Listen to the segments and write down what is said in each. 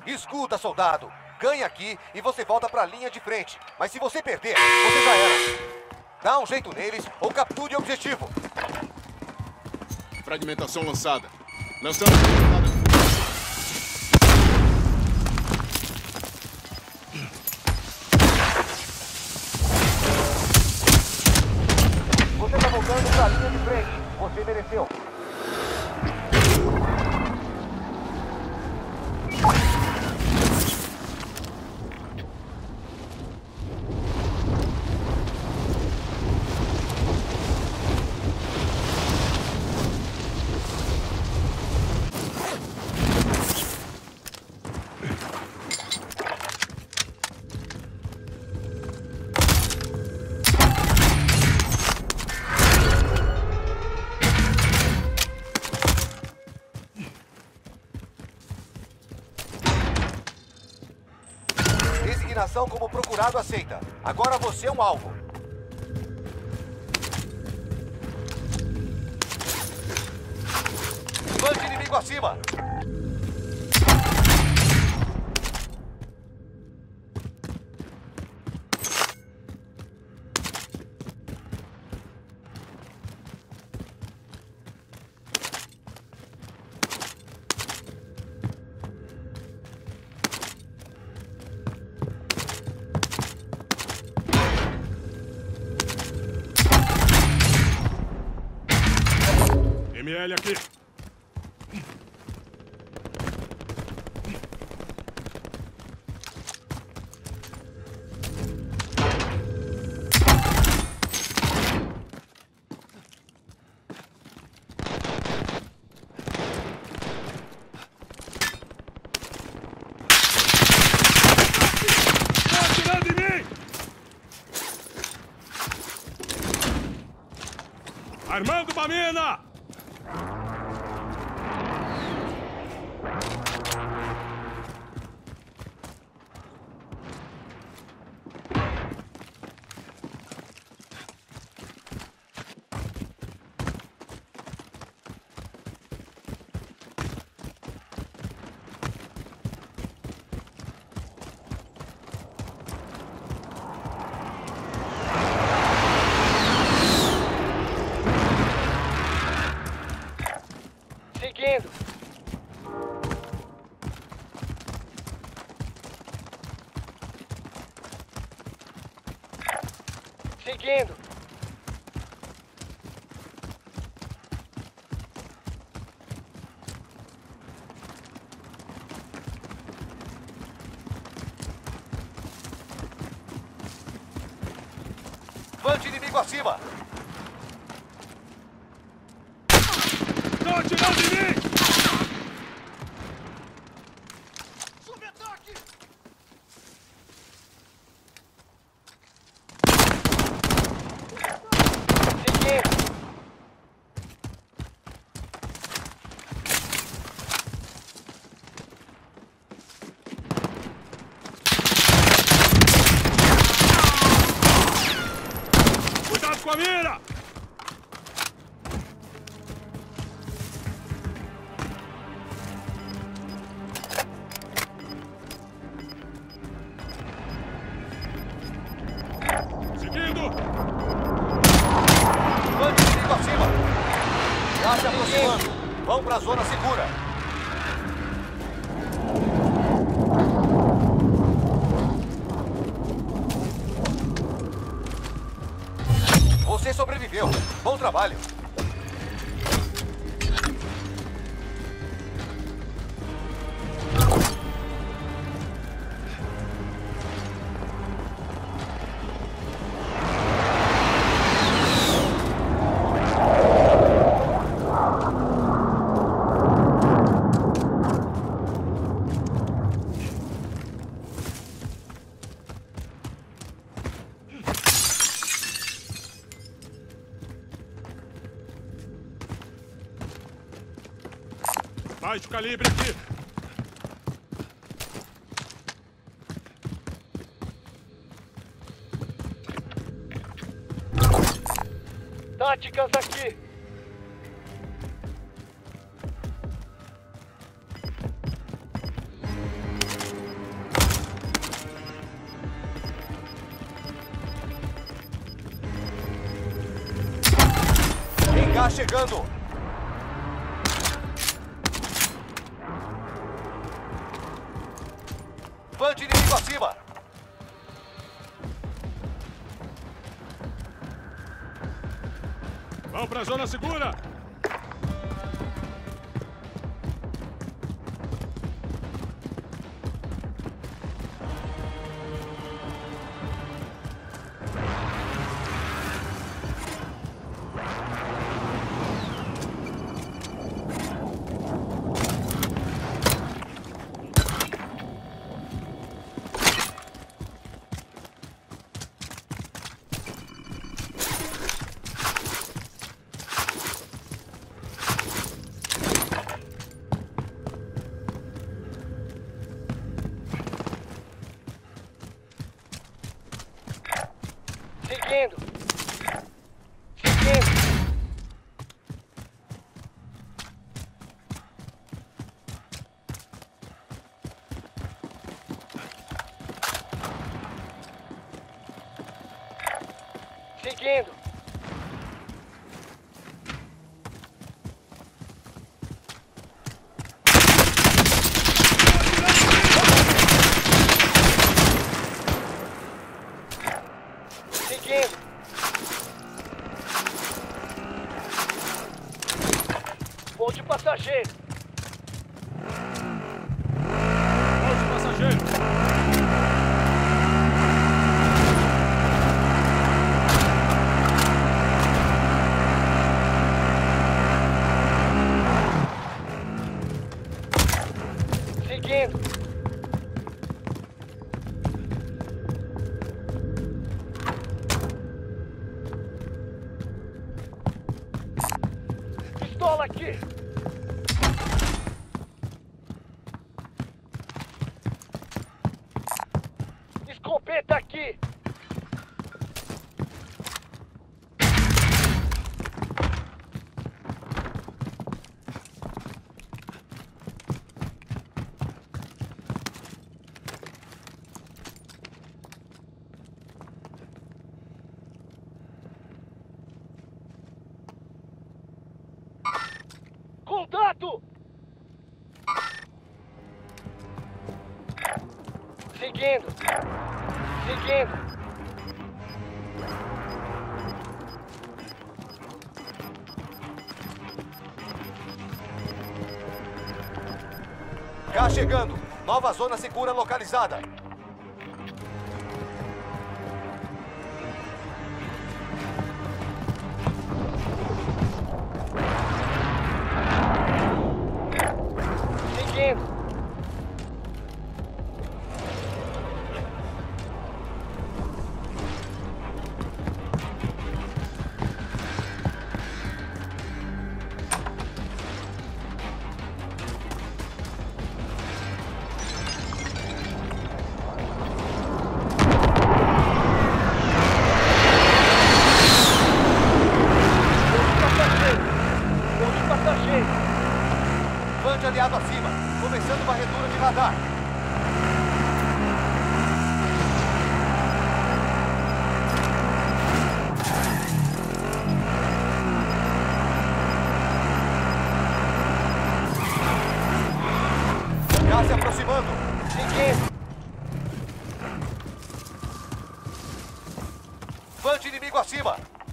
Escuta, soldado. Ganha aqui e você volta pra linha de frente. Mas se você perder, você já era. Dá um jeito neles ou capture o objetivo. Fragmentação lançada. Lançando granada de fuga. Você tá voltando pra linha de frente. Você mereceu. Designação como procurado aceita. Agora você é um alvo. Bande inimigo acima. ML aqui. Tá atirando em mim! Armando uma mina! Seguindo. Seguindo. Bande inimigo acima. Estão atirando em mim! Sob ataque! Seguindo. Cuidado com a mira! Seguindo! Bande inimigo acima. Já se aproximando. Vão pra zona segura. Você sobreviveu. Bom trabalho. Baixo calibre aqui! Táticas aqui. Gás chegando. Van de inimigo acima. Vamos pra zona segura! Seguindo. Seguindo. Seguindo. Seguindo. Voo de passageiro. Voo de passageiro! Seguindo. Pistola aqui. Escopeta aqui. Contato! Seguindo. Seguindo. Gás chegando. Nova zona segura localizada. Seguindo. Voo de passageiro. Van de aliado acima. Começando varredura de radar. Gás se aproximando. Seguindo. Van de inimigo acima.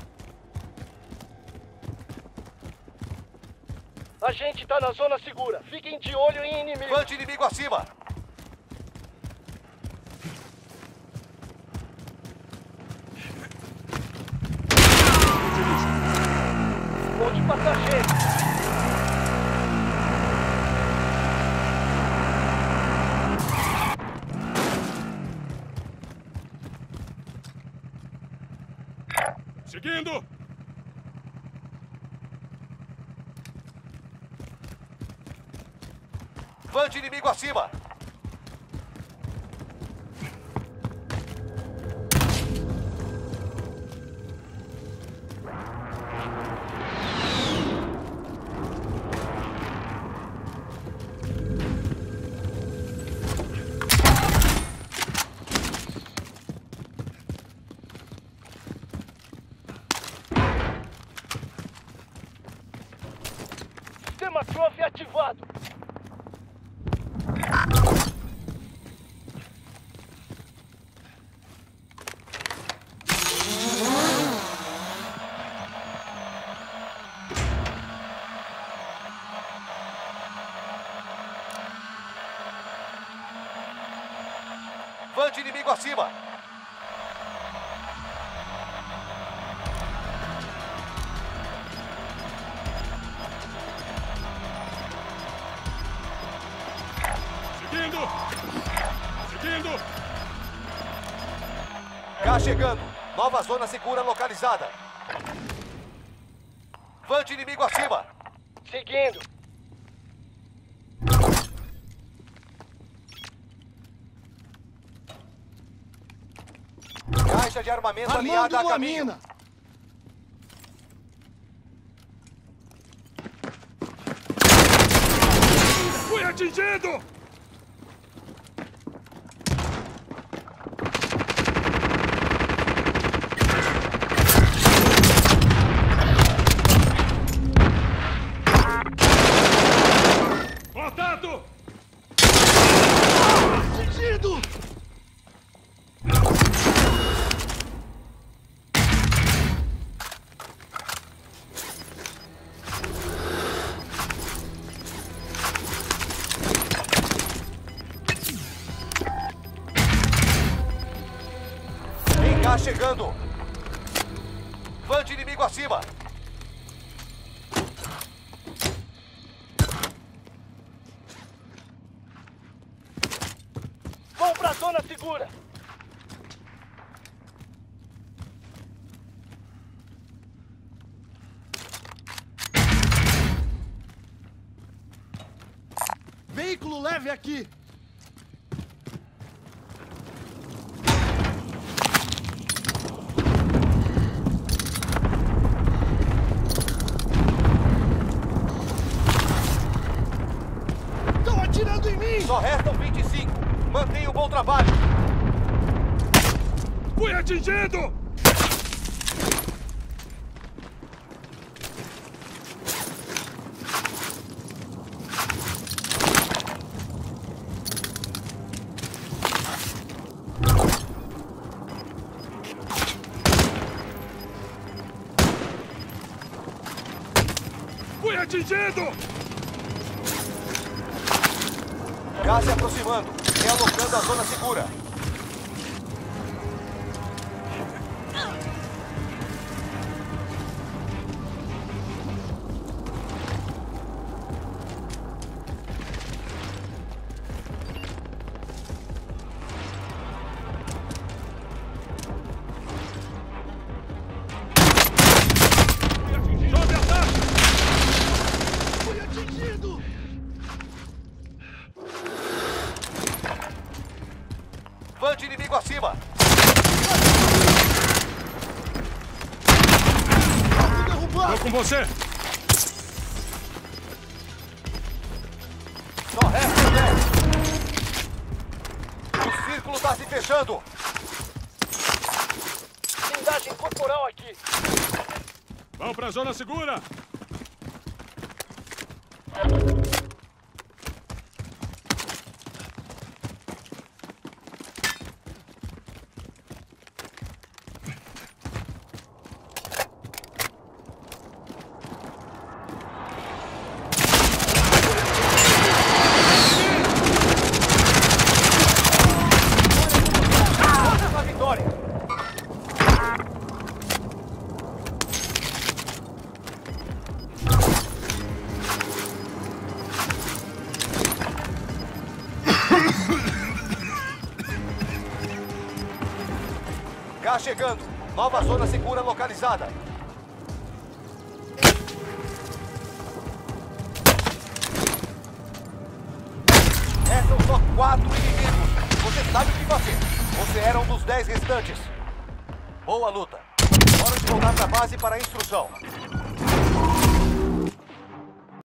A gente tá na zona segura. Fiquem de olho em inimigo. Van de inimigo acima. Voo de passageiro. Seguindo! Van de inimigo acima. Sistema Trophy ativado. Van de inimigo acima. Seguindo! Cá chegando. Nova zona segura localizada. Van de inimigo acima. Seguindo. Caixa de armamento aliada a caminho. Fui atingido! Contato! Atingido! Vem cá chegando. Van de inimigo acima. Vão pra zona segura. Veículo leve aqui! Estão atirando em mim! Só restam 25. Mantenha o bom trabalho. Fui atingido! Fui atingido! Gás se aproximando. Realocando a zona segura. Sobe ataque! Fui atingido! Van de inimigo acima. Fui derrubado! Tô com você! Só restam 10. O círculo está se fechando. Blindagem corporal aqui. Vamos pra zona segura! Vamos à vitória. Cá chegando. Nova zona segura localizada. Restam só 4 inimigos. Você sabe o que fazer. Você era um dos 10 restantes. Boa luta. Hora de voltar pra base para a instrução.